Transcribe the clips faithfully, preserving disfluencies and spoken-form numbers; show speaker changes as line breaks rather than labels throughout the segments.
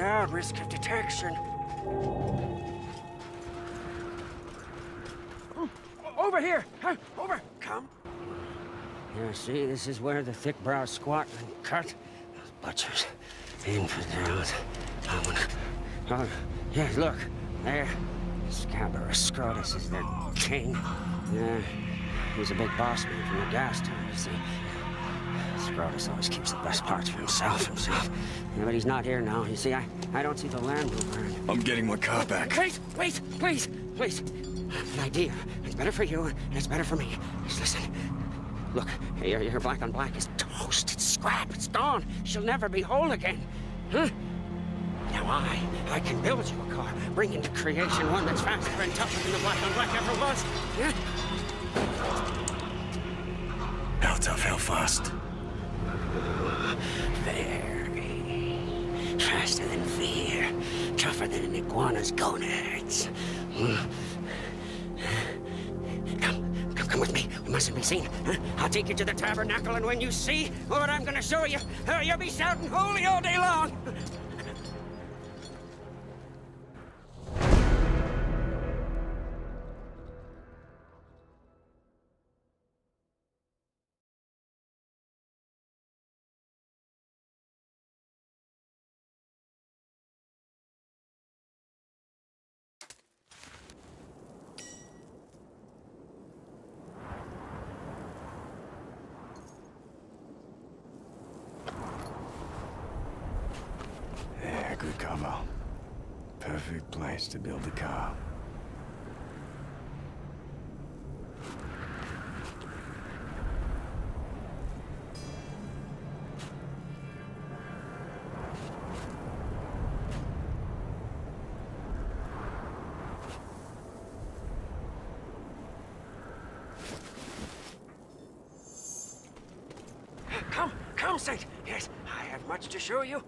without risk of detection. Over here! Huh? Over! Come. Yeah, see, this is where the thick-browed squat and cut. Those butchers, infidels. Oh, yeah, look, there. Scabrous Scrotus is their king. Yeah, he's a big boss man from the gas town, you see. Scrotus always keeps the best parts for himself, himself. Yeah, but he's not here now. You see, I, I don't see the Land Rover.
I'm getting my car back.
Wait, wait, please, please. I have an idea. It's better for you, and it's better for me. Just listen. Look, your, your black on black is toast. It's scrap. It's gone. She'll never be whole again. Huh? Now I, I can build you a car, bring into creation one that's faster and tougher than the black on black ever was. Yeah?
How tough, how fast?
Very faster than fear, tougher than an iguana's gonads. Come, come, come with me. We mustn't be seen. Huh? I'll take you to the tabernacle, and when you see what I'm going to show you, uh, you'll be shouting holy all day long.
Good combo. Perfect place to build a car.
Come, come, Saint. Yes, I have much to show you.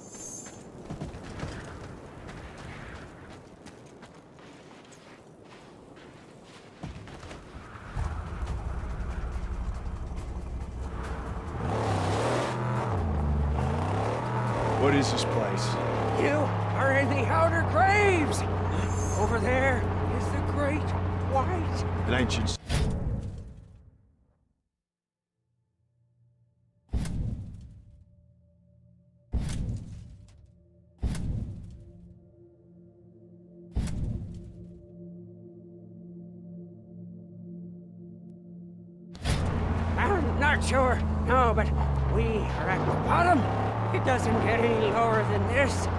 What is this place?
You are in the Outer Graves! Over there is the Great White.
An ancient...
I'm not sure, no, but we are at the bottom. It doesn't get any lower than this.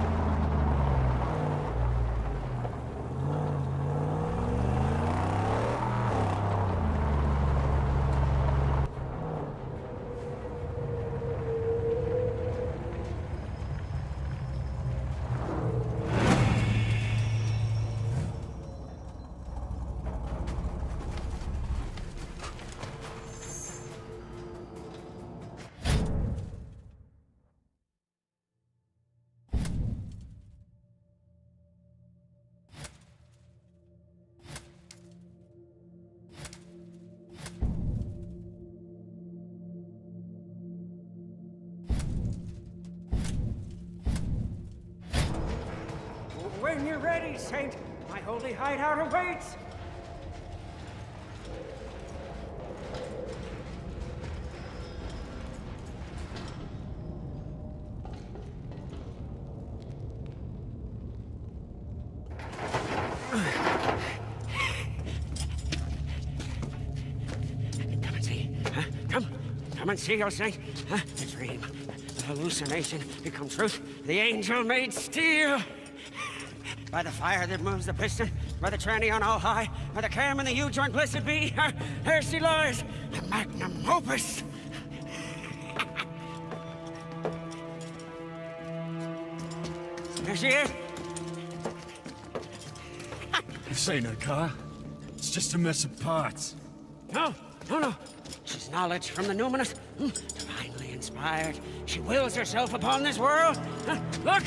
When you're ready, Saint, my holy hideout awaits! Come and see, huh? Come, come and see, O Saint. Huh? The dream, the hallucination become truth. The angel made steel. By the fire that moves the piston, by the tranny on all high, by the cam and the U-joint, blessed be, there she lies, the magnum opus. There she is.
This ain't a car. It's just a mess of parts.
No, no, no. She's knowledge from the numinous, divinely inspired. She wills herself upon this world. Look!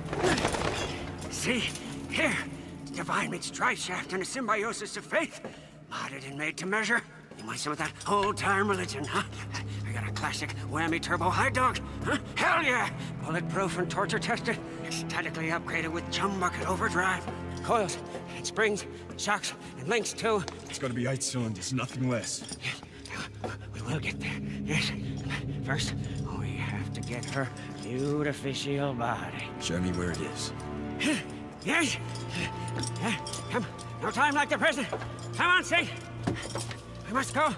See? Here, divine meets tri-shaft and a symbiosis of faith. Modded and made to measure. You want some of that old-time religion, huh? I got a classic whammy turbo high dog, huh? Hell yeah! Bulletproof and torture-tested. Statically upgraded with chum bucket overdrive. Coils, and springs, shocks, and links too.
It's gotta be eight cylinders, nothing less.
We will get there, yes. First, we have to get her beautificial body.
Show me where it is.
Yes! Yeah, come, no time like the present. Come on, Sid. We must go.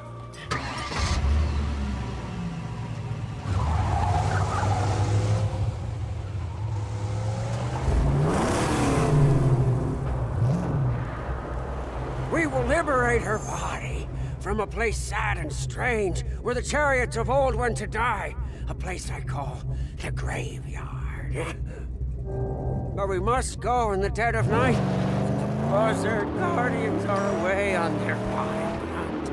We will liberate her body from a place sad and strange, where the chariots of old went to die. A place I call the graveyard. But we must go in the dead of night, when the buzzard guardians are away on their wild hunt.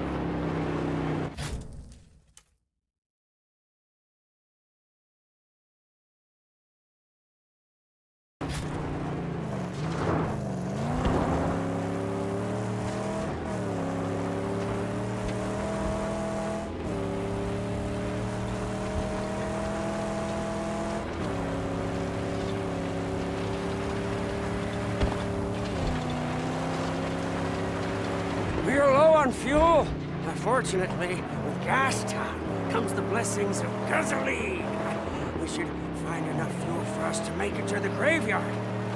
We're low on fuel. Unfortunately, with gas time comes the blessings of gasoline. We should find enough fuel for us to make it to the graveyard.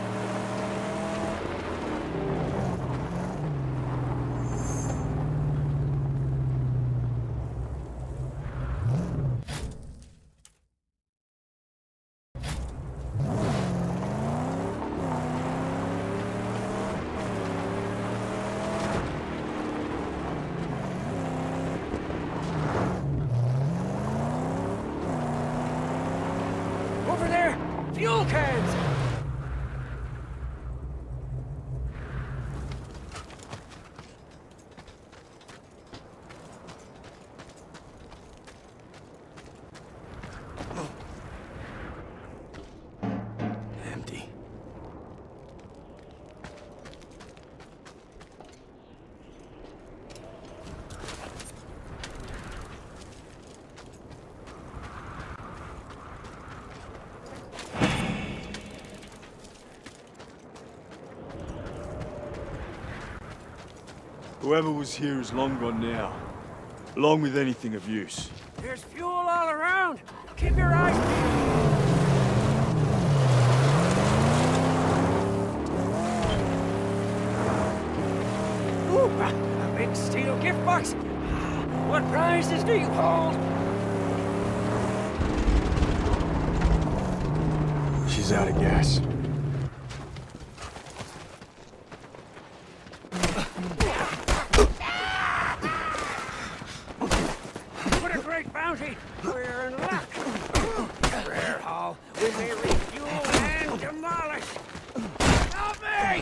Over there! Fuel cans!
Empty.
Whoever was here is long gone now, along with anything of use.
There's fuel all around! Keep your eyes peeled! Ooh, a, a big steel gift box! What prizes do you hold?
She's out of gas.
What a great bounty! We're in luck! Rare haul, we may refuel and demolish! Help me!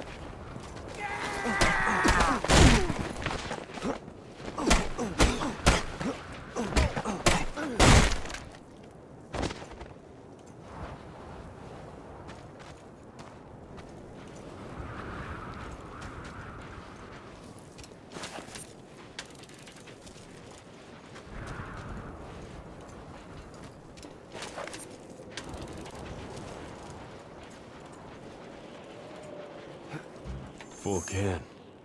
Full can.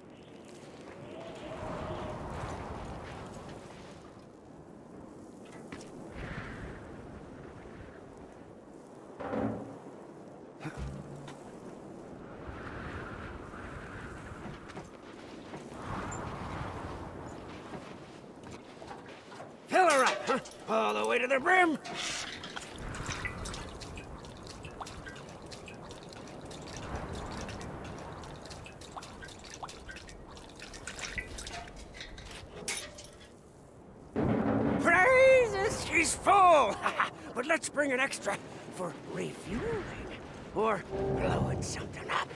Fill her up, huh? All the way to the brim! Praises! She's full! But let's bring an extra for refueling. Or blowing something up.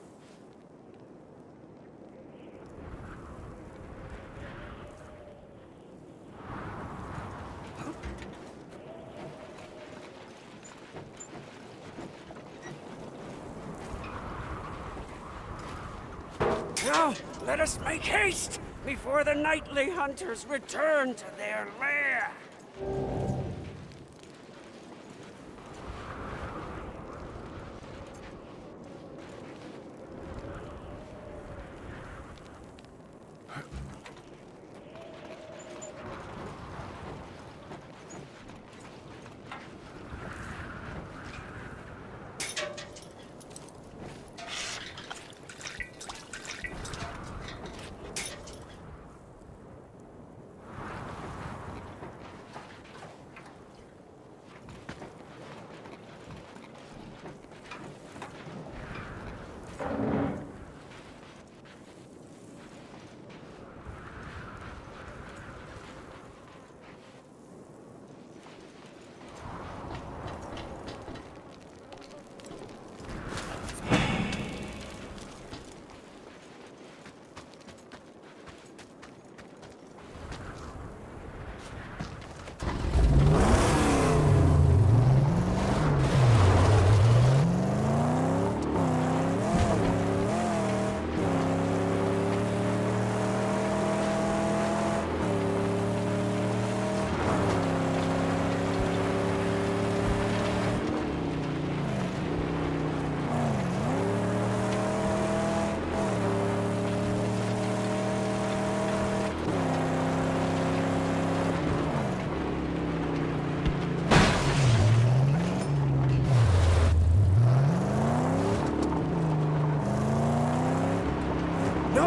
Now, let us make haste before the nightly hunters return to their lair.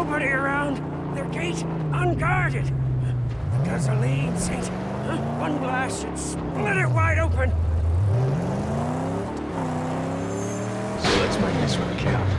nobody around. Their gate unguarded. The gasoline sink. Huh? One blast should split it wide open.
So let's make this one count.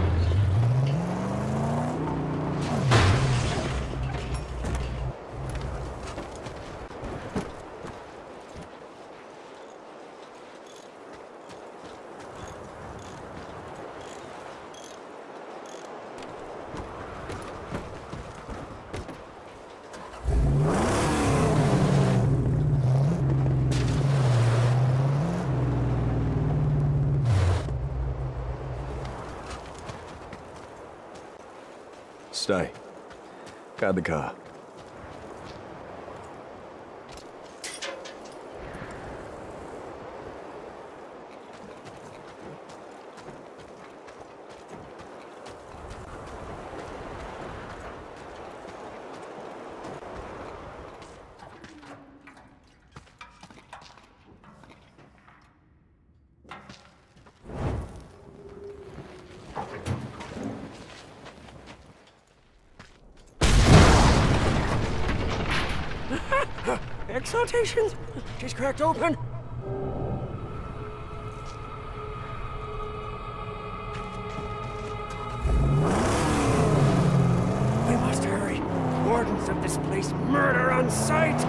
Stay. Guard the car.
Exaltations? She's cracked open. We must hurry. Wardens of this place murder on sight.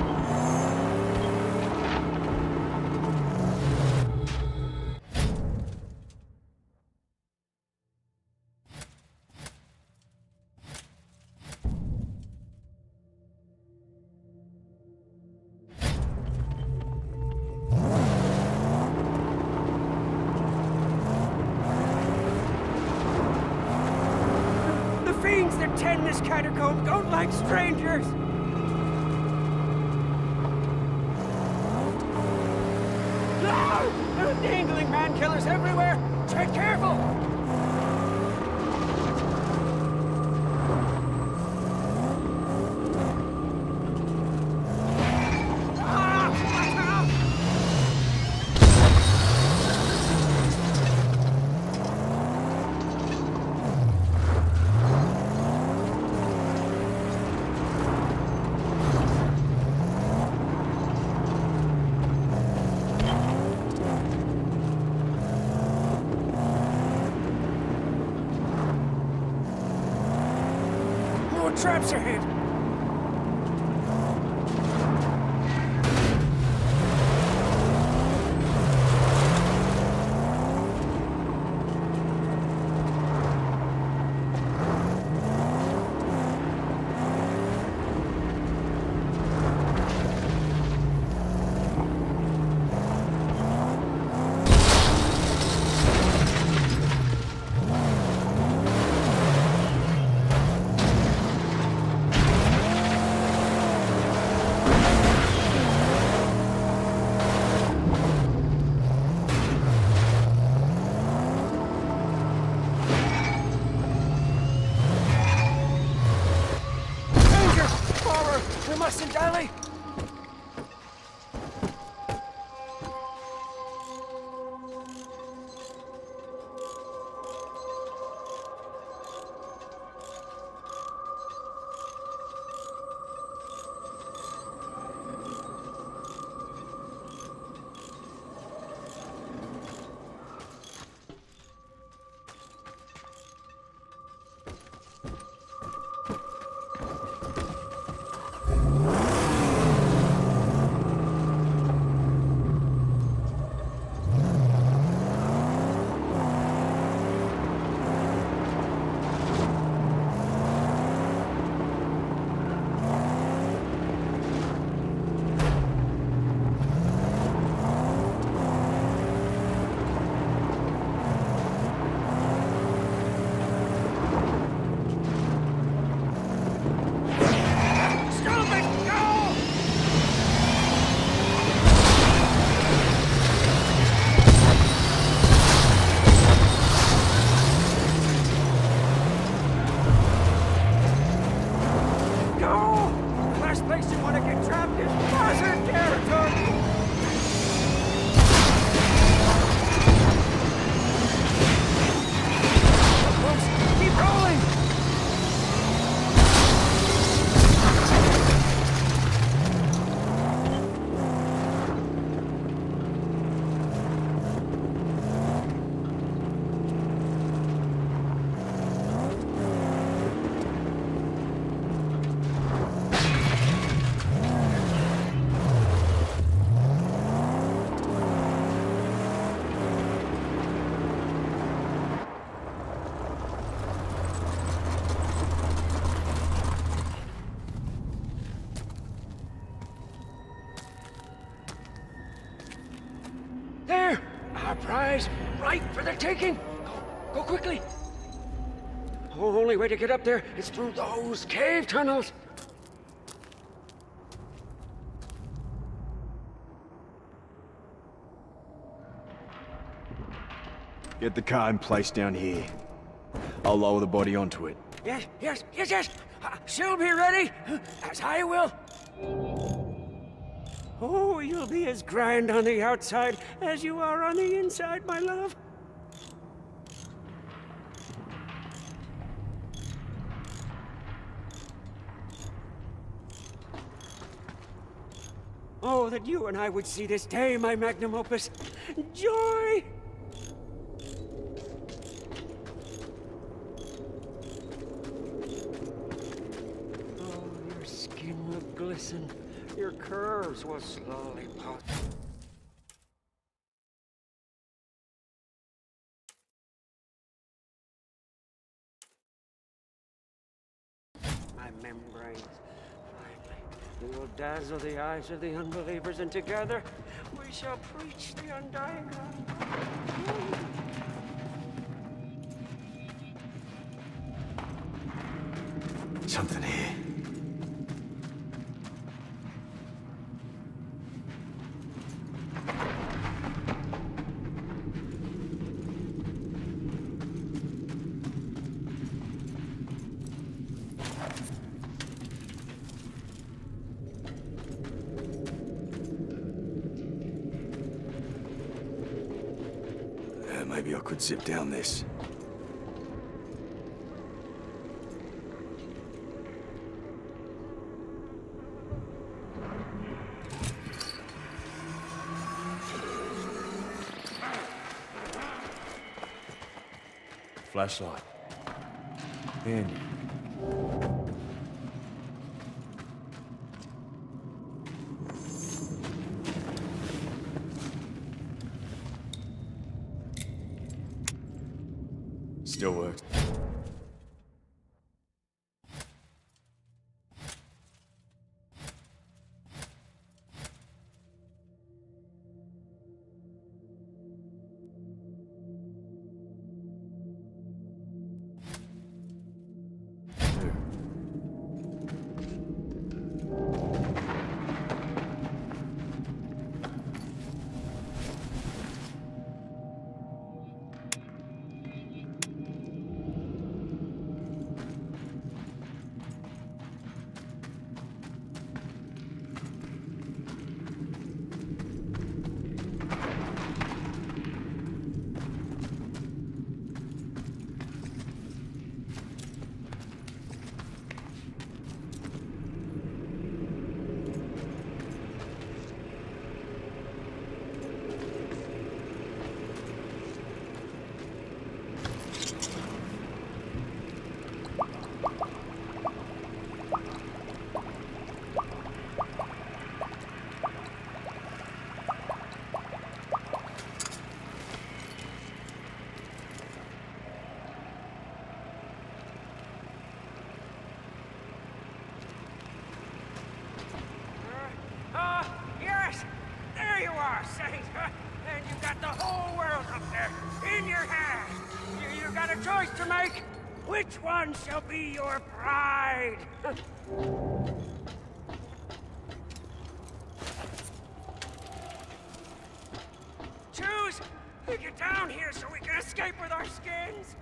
Fiends that tend this catacomb don't like strangers! No! There are dangling man-killers everywhere! Tread careful! Traps ahead! We mustn't dally! There! Our prize, right for the taking! Go, go quickly! The only way to get up there is through those cave tunnels!
Get the car in place down here. I'll lower the body onto it.
Yes, yes, yes, yes! Uh, she'll be ready, as I will. Oh, you'll be as grand on the outside as you are on the inside, my love. Oh, that you and I would see this day, my magnum opus. Joy! Oh, your skin will glisten. Your curves will slowly pop. My membranes, finally, we will dazzle the eyes of the unbelievers, and together we shall preach the undying love.
Something here.
Uh, maybe I could zip down this. Flashlight. Handy. Still works.
Saint, and you got the whole world up there in your hand. You, you got a choice to make. Which one shall be your pride? Choose. Get down here so we can escape with our skins.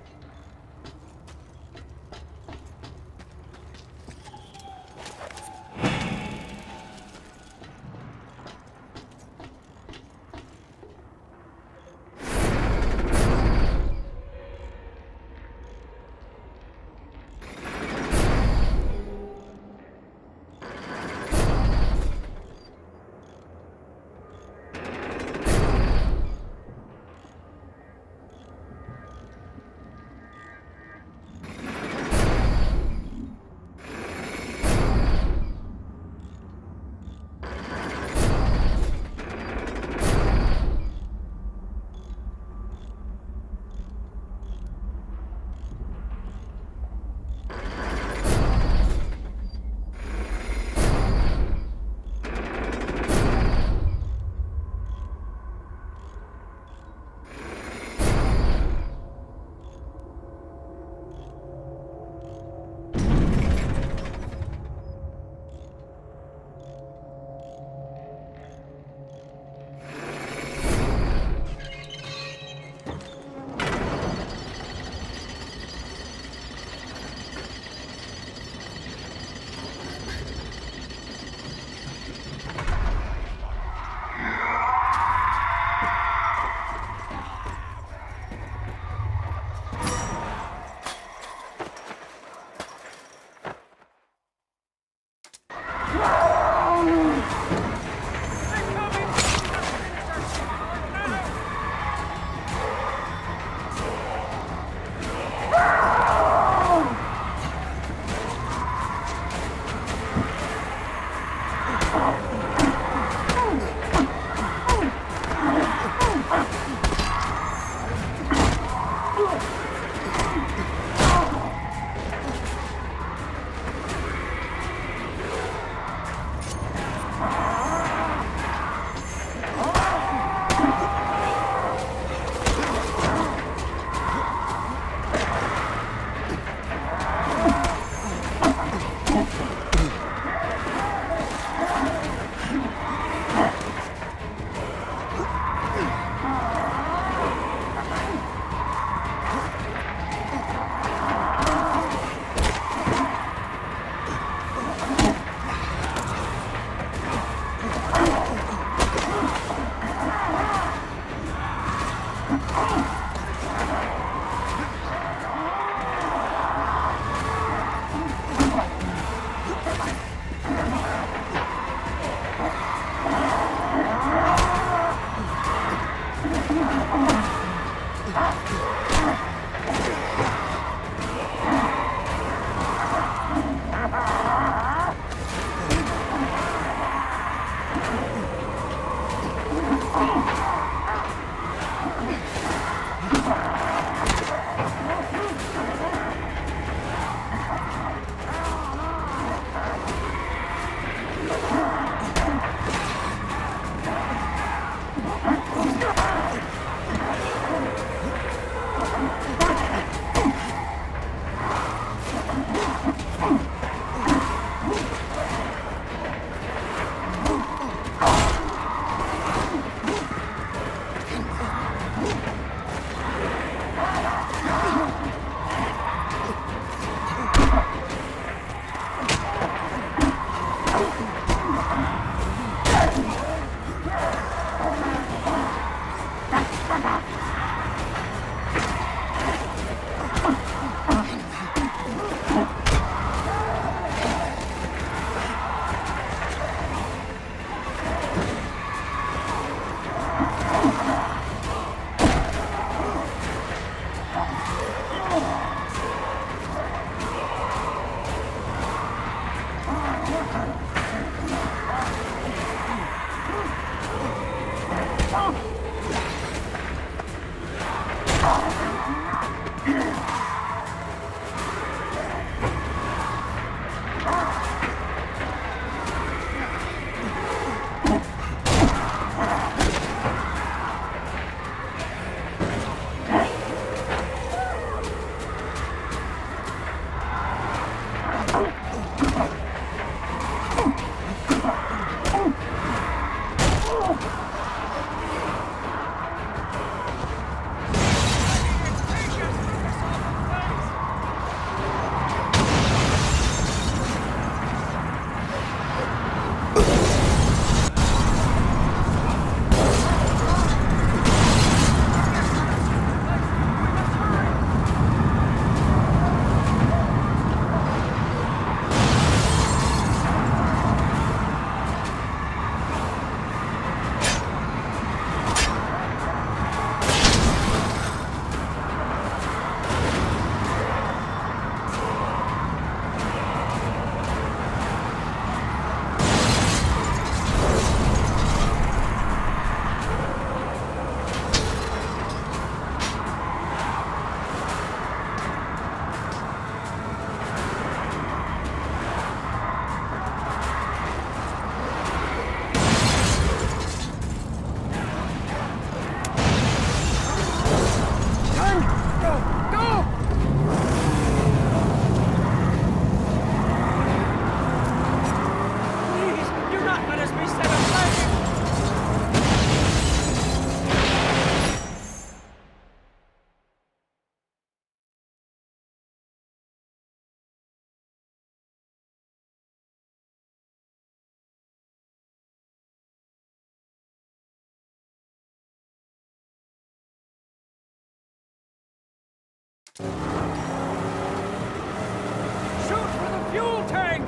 Shoot for the fuel tank!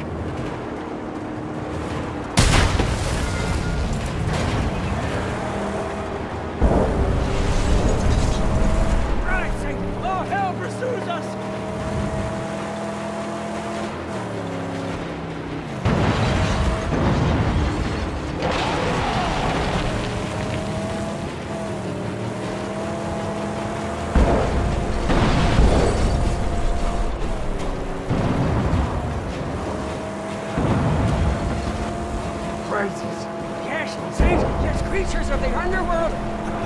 Rising! All hell pursues us! Yes, Saint, yes, creatures of the underworld!